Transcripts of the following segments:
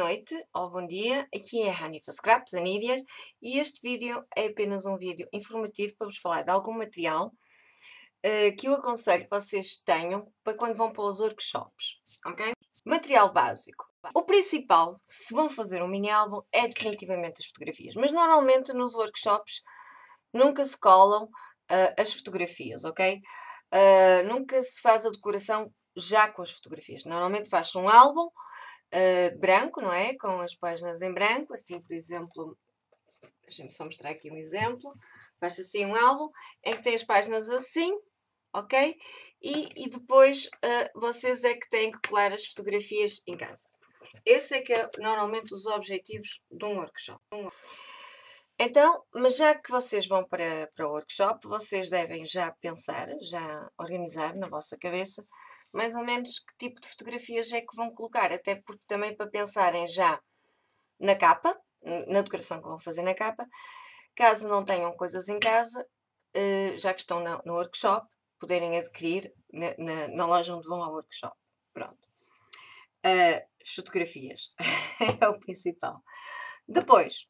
noite ou bom dia, aqui é a Hanifa Scraps Anídias e este vídeo é apenas um vídeo informativo para vos falar de algum material que eu aconselho que vocês tenham para quando vão para os workshops, ok? Material básico. O principal, se vão fazer um mini álbum, é definitivamente as fotografias, mas normalmente nos workshops nunca se colam as fotografias, ok? Nunca se faz a decoração já com as fotografias. Normalmente faz-se um álbum branco, não é? Com as páginas em branco, assim, por exemplo, deixem-me só mostrar aqui um exemplo. Faz-se assim um álbum em que tem as páginas assim, ok? E depois vocês é que têm que colar as fotografias em casa. Esse é que é normalmente os objetivos de um workshop. Então, mas já que vocês vão para o workshop, vocês devem já pensar, já organizar na vossa cabeça, mais ou menos que tipo de fotografias é que vão colocar, até porque também para pensarem já na capa, na decoração que vão fazer na capa, caso não tenham coisas em casa, já que estão no workshop, poderem adquirir na loja onde vão ao workshop. Pronto. As fotografias é o principal. Depois,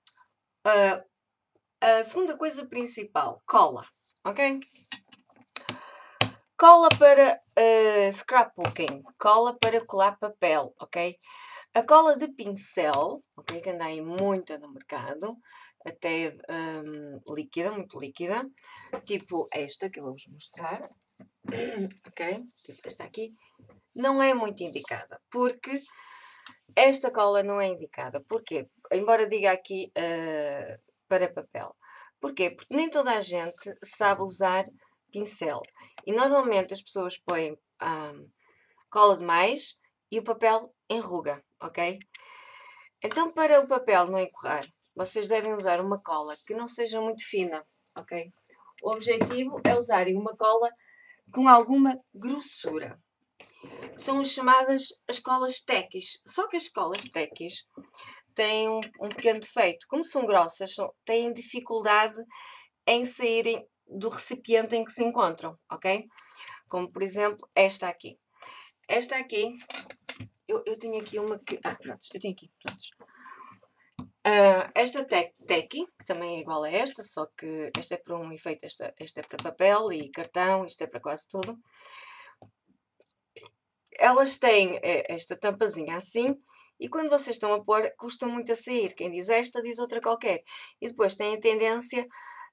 a segunda coisa principal, cola, ok? Cola para scrapbooking, cola para colar papel, ok? A cola de pincel, ok, que anda aí muito no mercado, até líquida, muito líquida, tipo esta que eu vou-vos mostrar, ok? Tipo esta aqui, não é muito indicada, porque esta cola não é indicada. Porquê? Embora diga aqui para papel. Porquê? Porque nem toda a gente sabe usar pincel. E normalmente as pessoas põem cola demais e o papel enruga, ok? Então, para o papel não encorrer, vocês devem usar uma cola que não seja muito fina, ok? O objetivo é usarem uma cola com alguma grossura. São as chamadas as colas tequis. Só que as colas tequis têm um pequeno defeito. Como são grossas, têm dificuldade em saírem do recipiente em que se encontram, ok? Como, por exemplo, esta aqui. Esta aqui, eu tenho aqui uma que... pronto, eu tenho aqui, pronto. Esta Tequi, que também é igual a esta, só que esta é para um efeito, esta é para papel e cartão, isto é para quase tudo. Elas têm esta tampazinha assim, e quando vocês estão a pôr, custa muito a sair. Quem diz esta, diz outra qualquer. E depois tem a tendência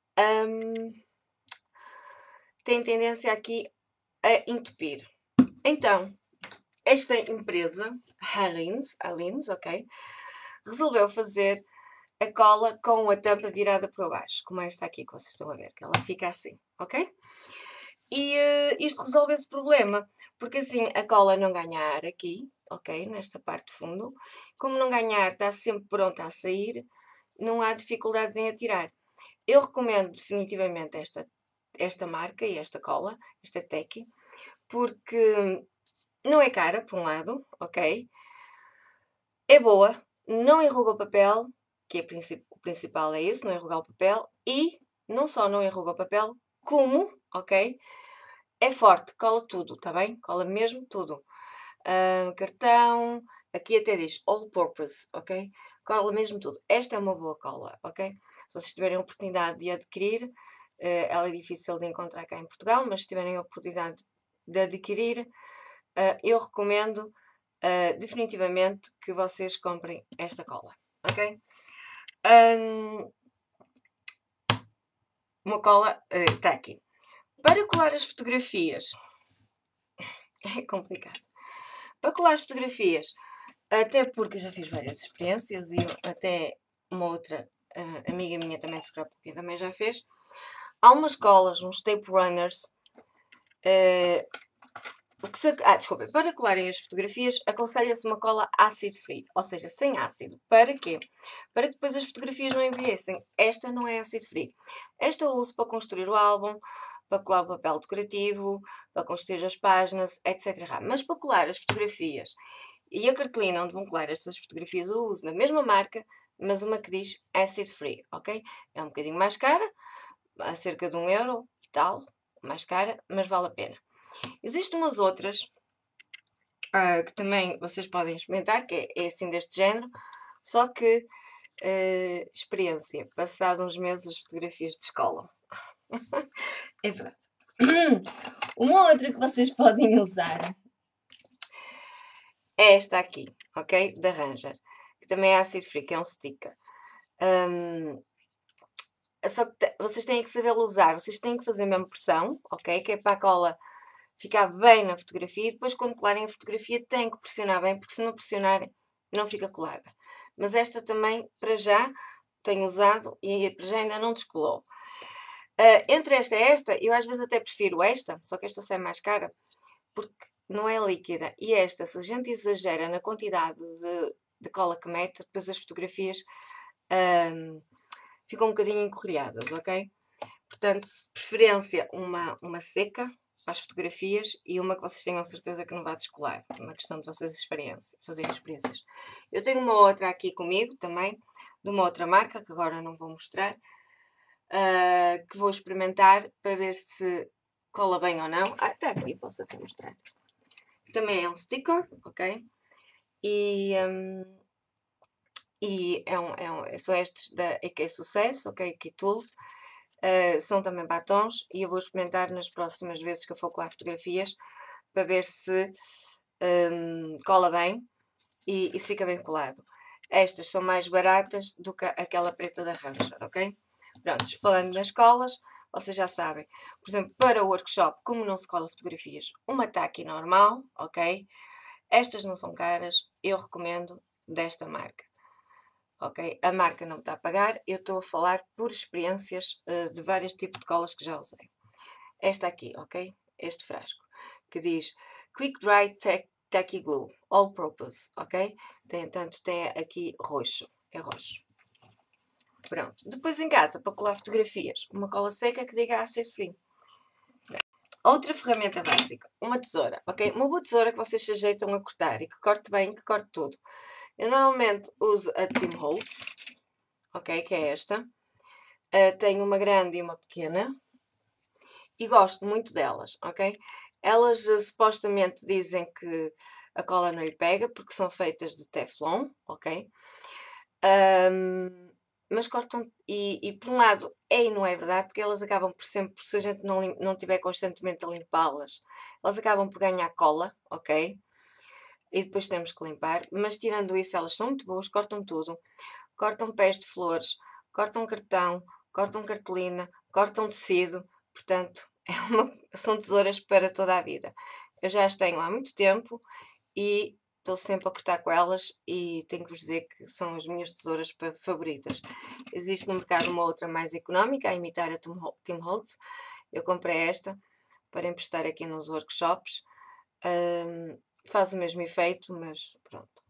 aqui a entupir. Então, esta empresa, Alins, ok, resolveu fazer a cola com a tampa virada para baixo, como esta aqui que vocês estão a ver, que ela fica assim, ok? E isto resolve esse problema, porque assim a cola não ganha ar aqui, ok? Nesta parte de fundo. Como não ganha ar, está sempre pronta a sair, não há dificuldades em atirar. Eu recomendo definitivamente esta marca e esta cola, esta Tequi, porque não é cara, por um lado, ok? É boa, não enruga o papel, que é o principal é esse, não enrugar o papel, e não só não enruga o papel, como, ok? É forte, cola tudo, tá bem? Cola mesmo tudo. Cartão, aqui até diz all purpose, ok? Cola mesmo tudo. Esta é uma boa cola, ok? Se vocês tiverem a oportunidade de adquirir, ela é difícil de encontrar cá em Portugal, mas se tiverem a oportunidade de adquirir, eu recomendo definitivamente que vocês comprem esta cola, ok? Uma cola está aqui. Para colar as fotografias, é complicado. Para colar as fotografias, até porque eu já fiz várias experiências e até uma outra amiga minha também de scrapbooking também já fez. Há umas colas, uns tape runners. Desculpa, para colarem as fotografias, aconselha-se uma cola acid free, ou seja, sem ácido. Para quê? Para que depois as fotografias não envelhecem. Esta não é acid free. Esta eu uso para construir o álbum, para colar o papel decorativo, para construir as páginas, etc. Mas para colar as fotografias e a cartolina onde vão colar estas fotografias eu uso na mesma marca, mas uma que diz acid free, ok? É um bocadinho mais cara, a cerca de 1€ e tal, mais cara, mas vale a pena. Existem umas outras que também vocês podem experimentar, que é assim deste género, só que experiência, passado uns meses as fotografias de escola. É verdade. Uma outra que vocês podem usar é esta aqui, ok? Da Ranger, que também é ácido free, que é um sticker. Só que vocês têm que saber usar, vocês têm que fazer mesmo pressão, ok? Que é para a cola ficar bem na fotografia, e depois quando colarem a fotografia têm que pressionar bem, porque se não pressionarem não fica colada. Mas esta também, para já, tenho usado e para já ainda não descolou. Entre esta e esta, eu às vezes até prefiro esta, só que esta sai mais cara, porque não é líquida. E esta, se a gente exagera na quantidade de cola que mete, depois as fotografias ficam um bocadinho encorrilhadas, ok? Portanto, de preferência uma seca para as fotografias e uma que vocês tenham certeza que não vai descolar. É uma questão de vocês fazerem experiências. Eu tenho uma outra aqui comigo também, de uma outra marca, que agora não vou mostrar, que vou experimentar para ver se cola bem ou não. Está aqui, posso até mostrar. Também é um sticker, ok? E são estes da EQ Sucesso, ok? EQ Tools. São também batons e eu vou experimentar nas próximas vezes que eu for colar fotografias para ver se cola bem e se fica bem colado. Estas são mais baratas do que aquela preta da Ranger, ok? Pronto, falando nas colas, vocês já sabem. Por exemplo, para o workshop, como não se cola fotografias, uma está aqui normal, ok? Estas não são caras, eu recomendo desta marca. Ok? A marca não me está a pagar, eu estou a falar por experiências de vários tipos de colas que já usei. Esta aqui, ok? Este frasco, que diz Quick Dry Tacky Glue, All Purpose, ok? Tanto tem aqui roxo, é roxo. Pronto. Depois em casa, para colar fotografias, uma cola seca que diga Acid Free. Outra ferramenta básica, uma tesoura, ok? Uma boa tesoura que vocês se ajeitam a cortar e que corte bem, que corte tudo. Eu normalmente uso a Tim Holtz, ok? Que é esta. Tenho uma grande e uma pequena. E gosto muito delas, ok? Elas supostamente dizem que a cola não lhe pega, porque são feitas de Teflon, ok? Mas cortam, e por um lado é e não é verdade, porque elas acabam por sempre, se a gente não tiver constantemente a limpá-las, elas acabam por ganhar cola, ok? E depois temos que limpar, mas tirando isso, elas são muito boas, cortam tudo. Cortam pés de flores, cortam cartão, cortam cartolina, cortam tecido, portanto, são tesouras para toda a vida. Eu já as tenho há muito tempo e estou sempre a cortar com elas e tenho que vos dizer que são as minhas tesouras favoritas. Existe no mercado uma outra mais económica, a imitar a Tim Holtz. Eu comprei esta para emprestar aqui nos workshops. Faz o mesmo efeito, mas pronto.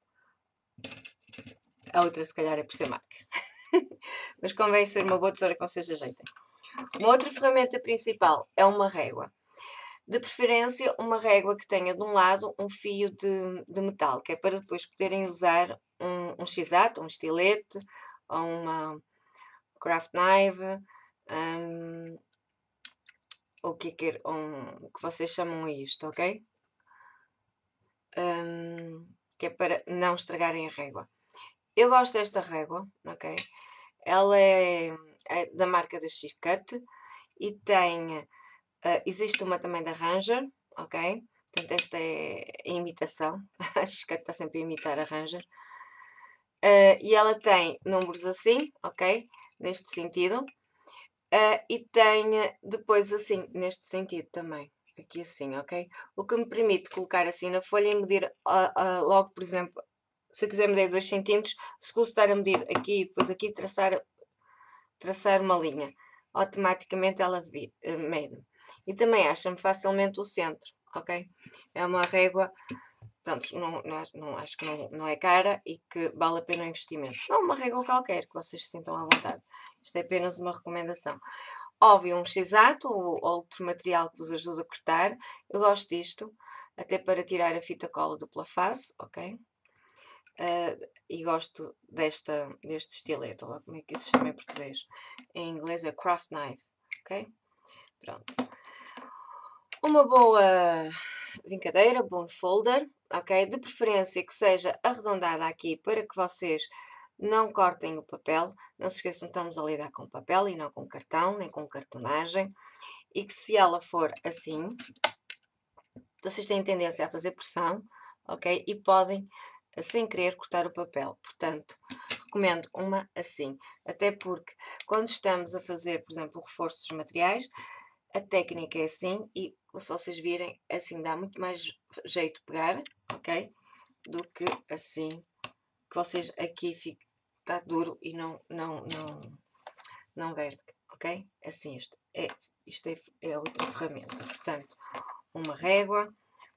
A outra se calhar é por ser marca. Mas convém ser uma boa tesoura que vocês ajeitem. Uma outra ferramenta principal é uma régua. De preferência, uma régua que tenha de um lado um fio de metal, que é para depois poderem usar um x-ato, um estilete, ou uma craft knife, o que vocês chamam isto, ok? Que é para não estragarem a régua. Eu gosto desta régua, ok? Ela é da marca da X-Cut e tem, existe uma também da Ranger, ok? Portanto, esta é a imitação. A X-Cut está sempre a imitar a Ranger. E ela tem números assim, ok? Neste sentido. E tem depois assim, neste sentido também. Aqui assim, ok? O que me permite colocar assim na folha e medir logo, por exemplo, se eu quiser medir 2 cm, se estar a medir aqui e depois aqui traçar uma linha, automaticamente ela mede. E também acha-me facilmente o centro, ok? É uma régua, pronto, acho que não é cara e que vale a pena o investimento. Não uma régua qualquer, que vocês se sintam à vontade. Isto é apenas uma recomendação. Óbvio, um x-ato ou outro material que vos ajuda a cortar. Eu gosto disto, até para tirar a fita cola dupla face, ok? E gosto deste estilete, olha lá como é que isso se chama em português. Em inglês é craft knife, ok? Pronto. Uma boa vincadeira, bone folder, ok? De preferência que seja arredondada aqui para que vocês não cortem o papel. Não se esqueçam que estamos a lidar com papel e não com cartão, nem com cartonagem. E que se ela for assim, vocês têm tendência a fazer pressão, ok? E podem, sem querer, cortar o papel. Portanto, recomendo uma assim. Até porque, quando estamos a fazer, por exemplo, o reforço dos materiais, a técnica é assim e, se vocês virem, assim dá muito mais jeito de pegar, ok? Do que assim, que vocês aqui fica, está duro e não verde, ok? Assim, isto é outra ferramenta. Portanto, uma régua,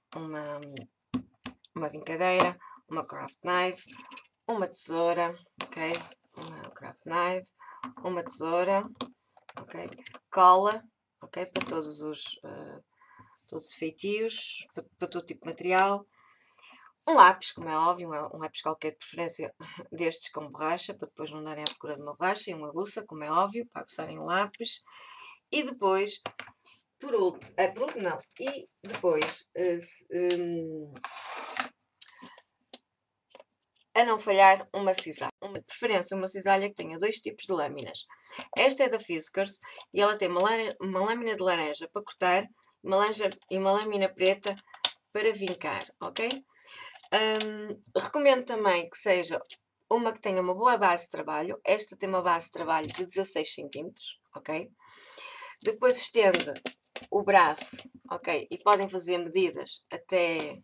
uma vincadeira, uma craft knife, uma tesoura, ok? Uma craft knife, uma tesoura, ok? Cola, ok? Para todos os feitios, para todo tipo de material. Um lápis, como é óbvio, um lápis qualquer de preferência destes com borracha, para depois não darem à procura de uma borracha, e uma buça, como é óbvio, para aguçarem o lápis. E depois, por último, não, e depois, a não falhar, uma cisalha. De preferência, uma cisalha que tenha 2 tipos de lâminas. Esta é da Fiskars e ela tem uma lâmina de laranja para cortar e uma lâmina preta para vincar, ok? Recomendo também que seja uma que tenha uma boa base de trabalho. Esta tem uma base de trabalho de 16 cm, ok? Depois estende o braço, ok? E podem fazer medidas até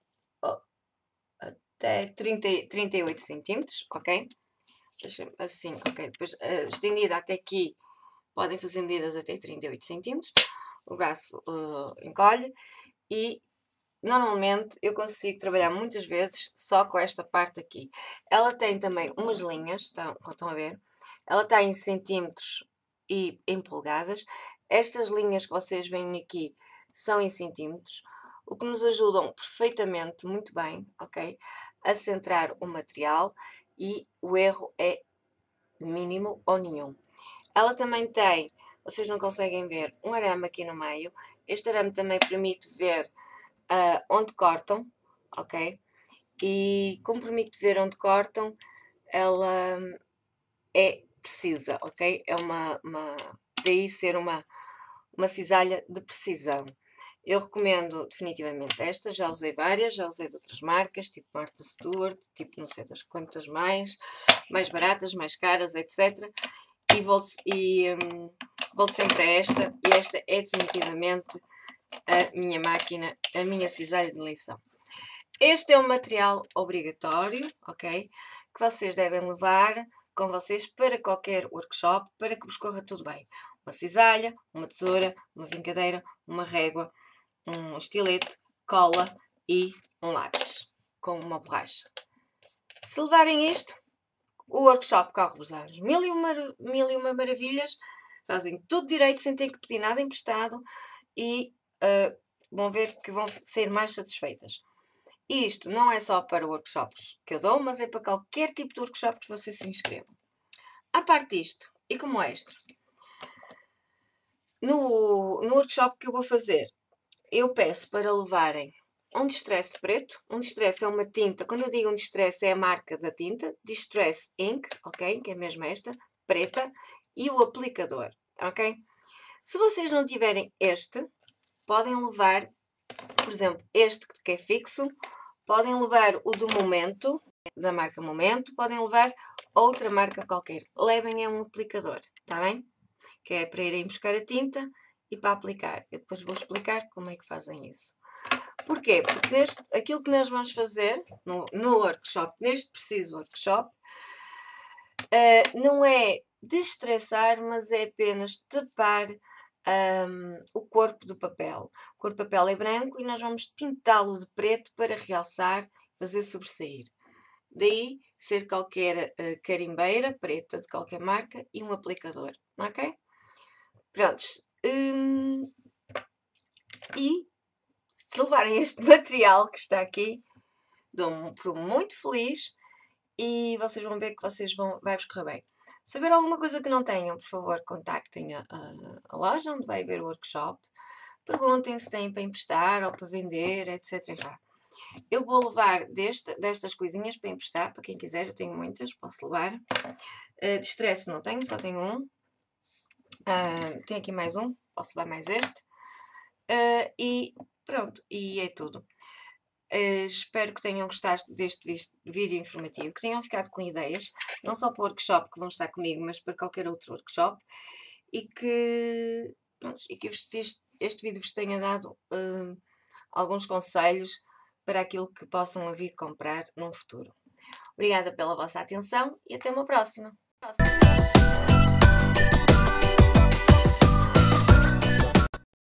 38 cm, ok? Assim, ok? Depois estendida até aqui, podem fazer medidas até 38 cm. O braço encolhe e normalmente eu consigo trabalhar muitas vezes só com esta parte aqui. Ela tem também umas linhas, estão a ver? Ela está em centímetros e em polegadas. Estas linhas que vocês veem aqui são em centímetros, o que nos ajudam perfeitamente, muito bem, ok? A centrar o material e o erro é mínimo ou nenhum. Ela também tem, vocês não conseguem ver, um arame aqui no meio. Este arame também permite ver onde cortam, ok? E como permite ver onde cortam, ela é precisa, ok? É daí ser uma cisalha de precisão. Eu recomendo definitivamente esta, já usei várias, já usei de outras marcas, tipo Martha Stewart, tipo não sei das quantas mais baratas, mais caras, etc. E volto sempre a esta, e esta é definitivamente a minha máquina, a minha cisalha de eleição. Este é um material obrigatório, ok? Que vocês devem levar com vocês para qualquer workshop, para que vos corra tudo bem. Uma cisalha, uma tesoura, uma vincadeira, uma régua, um estilete, cola e um lápis com uma borracha. Se levarem isto, o workshop corre-vos às mil e uma maravilhas, fazem tudo direito sem ter que pedir nada emprestado e vão ver que vão ser mais satisfeitas. E isto não é só para workshops que eu dou, mas é para qualquer tipo de workshop que vocês se inscrevam. À parte disto, e como extra, no workshop que eu vou fazer, eu peço para levarem um Distress preto. Um Distress é uma tinta, quando eu digo um Distress é a marca da tinta, Distress Ink, ok? Que é mesmo esta, preta, e o aplicador, ok? Se vocês não tiverem este, podem levar, por exemplo, este que é fixo, podem levar o do Momento, da marca Momento, podem levar outra marca qualquer. Levem um aplicador, está bem? Que é para irem buscar a tinta e para aplicar. Eu depois vou explicar como é que fazem isso. Porquê? Porque aquilo que nós vamos fazer no workshop, neste preciso workshop, não é destressar, mas é apenas tapar o corpo do papel. O corpo do papel é branco e nós vamos pintá-lo de preto para realçar, fazer sobressair. Daí ser qualquer carimbeira preta de qualquer marca e um aplicador, ok? Prontos. E se levarem este material que está aqui, dou-me por muito feliz e vocês vão ver que vai-vos correr bem. Se houver alguma coisa que não tenham, por favor, contactem a loja onde vai haver o workshop perguntem se têm para emprestar ou para vender, etc. Eu vou levar destas coisinhas para emprestar, para quem quiser, eu tenho muitas, posso levar. De stress não tenho, só tenho um. Tenho aqui mais um, posso levar mais este. E pronto, e é tudo. Espero que tenham gostado deste vídeo informativo, que tenham ficado com ideias, não só para o workshop que vão estar comigo, mas para qualquer outro workshop, e que, pronto, este vídeo vos tenha dado alguns conselhos para aquilo que possam vir comprar num futuro. Obrigada pela vossa atenção e até uma próxima.